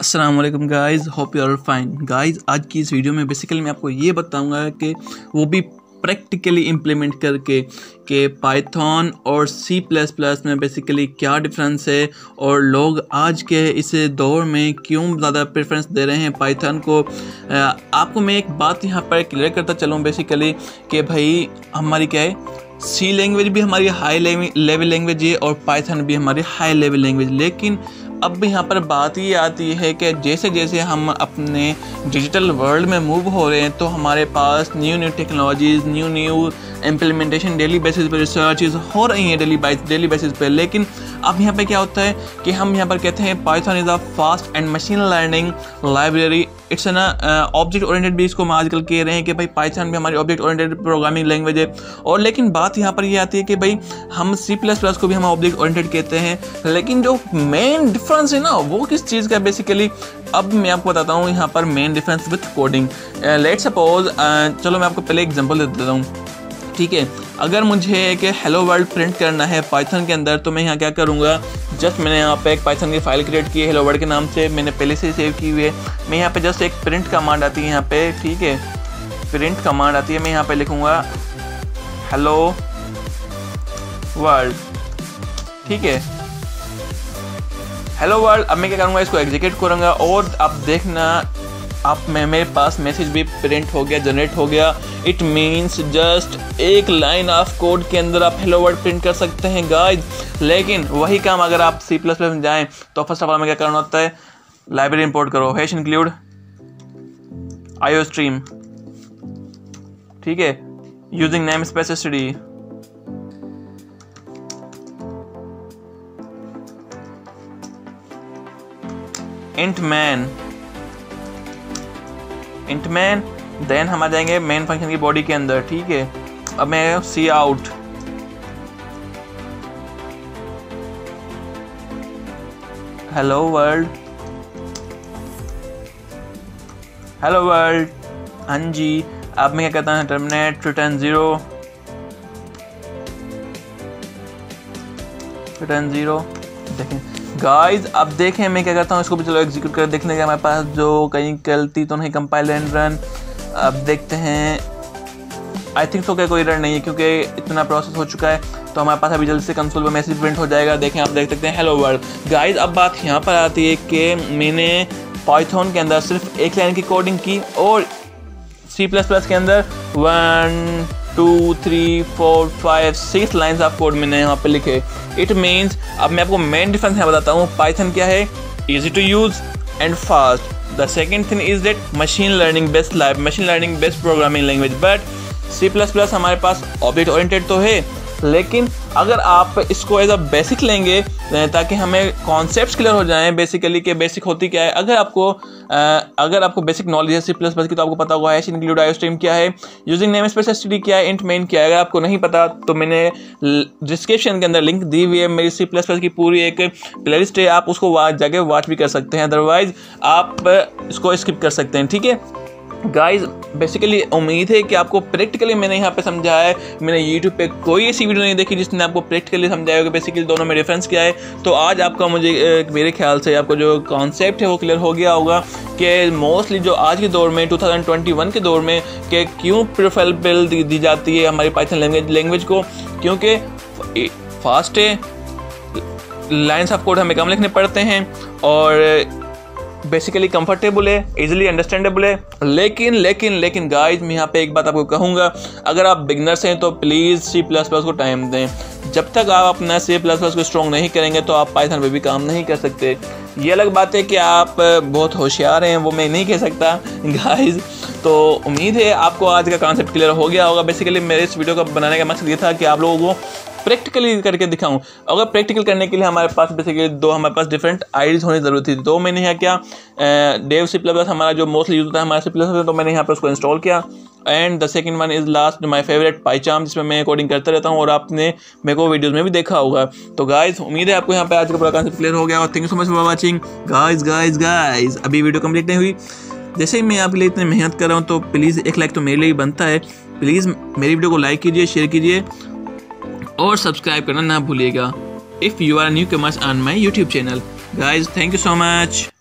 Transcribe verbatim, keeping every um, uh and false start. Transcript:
अस्सलाम वालेकुम guys, hope you are fine. Guys आज की इस वीडियो में बेसिकली मैं आपको ये बताऊंगा कि वो भी प्रैक्टिकली इम्प्लीमेंट करके कि पाइथन और सी प्लस प्लस में बेसिकली क्या डिफरेंस है और लोग आज के इस दौर में क्यों ज़्यादा प्रेफरेंस दे रहे हैं पाइथन को। आपको मैं एक बात यहाँ पर क्लियर करता चलूँ बेसिकली कि भाई हमारी क्या है, सी लैंग्वेज भी हमारी हाई लेवल लैंग्वेज है और पाइथन भी हमारी हाई लेवल लैंग्वेज। लेकिन अब यहाँ पर बात ये आती है कि जैसे जैसे हम अपने डिजिटल वर्ल्ड में मूव हो रहे हैं तो हमारे पास new new technologies, new new implementation daily basis पर रिसर्चेज हो रही हैं डेली डेली बेसिस पे। लेकिन अब यहाँ पे क्या होता है कि हम यहाँ पर कहते हैं Python is a fast and machine learning library. It's an object oriented भी इसको हम आजकल कह रहे हैं कि भाई पाइथन भी हमारी ऑब्जेक्ट ओरिएंटेड प्रोग्रामिंग लैंग्वेज है। और लेकिन बात यहाँ पर ये आती है कि भाई हम सी प्लस प्लस को भी हम ऑब्जेक्ट ओरिएंटेड कहते हैं, लेकिन जो मेन डिफरेंस है ना वो किस चीज़ का बेसिकली अब मैं आपको बताता हूँ यहाँ पर main difference with coding. Let suppose चलो मैं आपको पहले एग्जांपल दे देता हूँ, ठीक है। अगर मुझे एक हेलो वर्ल्ड प्रिंट करना है पाइथन के अंदर तो मैं यहाँ क्या करूँगा, जस्ट मैंने यहाँ पे एक पाइथन की फाइल क्रिएट की है हेलो वर्ल्ड के नाम से, मैंने पहले से सेव की हुई है। मैं यहाँ पे जस्ट एक प्रिंट कमांड आती है यहाँ पे, ठीक है, प्रिंट कमांड आती है। मैं यहाँ पे लिखूँगा हेलो वर्ल्ड, ठीक है, हेलो वर्ल्ड। अब मैं क्या करूँगा, इसको एग्जीक्यूट करूँगा और अब देखना आप में मेरे पास मैसेज भी प्रिंट हो गया, जनरेट हो गया। इट मीन्स जस्ट एक लाइन ऑफ कोड के अंदर आप हेलो वर्ल्ड प्रिंट कर सकते हैं गाइस। लेकिन वही काम अगर आप सी प्लस प्लस में जाएँ तो फर्स्ट ऑफ ऑल में क्या करना होता है, लाइब्रेरी इंपोर्ट करो, हैश इंक्लूड आईओ स्ट्रीम, ठीक है, using name space STD, int main int main then हम आ जाएंगे मेन फंक्शन की बॉडी के अंदर, ठीक है। अब मैं C out hello world, hello world, हाँ जी। अब मैं क्या कहता हूँ, terminate return zero, return zero. देखें गाइस, अब देखें मैं क्या करता हूँ, इसको भी चलो एग्जीक्यूट कर देखने का हमारे पास जो कहीं गलती तो नहीं, कंपाइल एंड रन। अब देखते हैं, आई थिंक तो क्या कोई रन नहीं है क्योंकि इतना प्रोसेस हो चुका है। तो हमारे पास अभी जल्दी से कंसोल पर मैसेज प्रिंट हो जाएगा। देखें आप देख सकते हैं हेलो वर्ल्ड। गाइस अब बात यहाँ पर आती है कि मैंने पाइथन के अंदर सिर्फ एक लाइन की कोडिंग की और सी प्लस प्लस के अंदर one two three four five six lines of code मैंने यहाँ पे लिखे। इट मीन्स अब मैं आपको मेन डिफरेंस यहाँ बताता हूँ। पाइथन क्या है, easy to use and fast. The second thing is that machine learning based live machine learning based programming language. But C plus plus हमारे पास ऑब्जेक्ट ओरिएंटेड तो है, लेकिन अगर आप इसको एज अ बेसिक लेंगे ताकि हमें कॉन्सेप्ट्स क्लियर हो जाएं बेसिकली कि बेसिक होती क्या है। अगर आपको आ, अगर आपको बेसिक नॉलेज है सी प्लस प्लस की तो आपको पता होगा हैश इंक्लूड आईओ स्ट्रीम क्या है, यूजिंग नेम स्पेस एसटीडी क्या है, इंट मेन क्या है। अगर आपको नहीं पता तो मैंने डिस्क्रिप्शन के अंदर लिंक दी हुई है, मेरी सी प्लस प्लस की पूरी एक प्लेलिस्ट है, आप उसको जाके वॉच भी कर सकते हैं, अदरवाइज आप इसको स्किप कर सकते हैं, ठीक है। गाइस बेसिकली उम्मीद है कि आपको प्रैक्टिकली मैंने यहाँ पे समझाया है। मैंने यूट्यूब पे कोई ऐसी वीडियो नहीं देखी जिसने आपको प्रैक्टिकली समझाया होगा बेसिकली दोनों में डिफरेंस क्या है। तो आज आपका मुझे मेरे ख्याल से आपको जो कॉन्सेप्ट है वो क्लियर हो गया होगा कि मोस्टली जो आज के दौर में टू थाउजेंड ट्वेंटी वन के दौर में कि क्यों प्रेफरेबल दी, दी जाती है हमारी पाइथन लैंग्वेज लैंग्वेज को, क्योंकि फास्ट है, लाइन्स ऑफ कोड हमें कम लिखने पड़ते हैं और बेसिकली कंफर्टेबल है, इजीली अंडरस्टैंडेबल है। लेकिन लेकिन लेकिन गाइस मैं यहाँ पे एक बात आपको कहूँगा, अगर आप बिगनर्स हैं तो प्लीज़ सी प्लस प्लस को टाइम दें। जब तक आप अपना सी प्लस प्लस को स्ट्रॉन्ग नहीं करेंगे तो आप पाइथन पे भी काम नहीं कर सकते। ये अलग बात है कि आप बहुत होशियार हैं, वो मैं नहीं कह सकता गाइस। तो उम्मीद है आपको आज का कॉन्सेप्ट क्लियर हो गया होगा। बेसिकली मेरे इस वीडियो को बनाने का मकसद ये था कि आप लोगों को प्रैक्टिकली करके दिखाऊं। अगर प्रैक्टिकल करने के लिए हमारे पास बेसिकली दो हमारे पास डिफरेंट आईडीज होने ज़रूरत थी। तो मैंने यहाँ क्या, डेव सी प्लस हमारा जो मोस्टली यूज होता है हमारे सी प्लस, तो मैंने यहाँ पर उसको इंस्टॉल किया। And the second one is last my favourite PyCharm, जिसमें मैं कोडिंग करता रहता हूँ और आपने मेरे को वीडियोज़ में भी देखा होगा। तो गाइज उम्मीद है आपको यहाँ पे आज का पूरा कॉन्सेप्ट क्लियर हो गया और thank you so much for watching guys guys guys अभी वीडियो कंप्लीट नहीं हुई, जैसे ही मैं आपके लिए इतनी मेहनत कर रहा हूँ तो प्लीज़ एक लाइक तो मेरे लिए ही बनता है। प्लीज़ मेरी वीडियो को लाइक कीजिए, शेयर कीजिए और सब्सक्राइब करना ना भूलिएगा if you are newcomers on my YouTube channel. Guys thank you so much.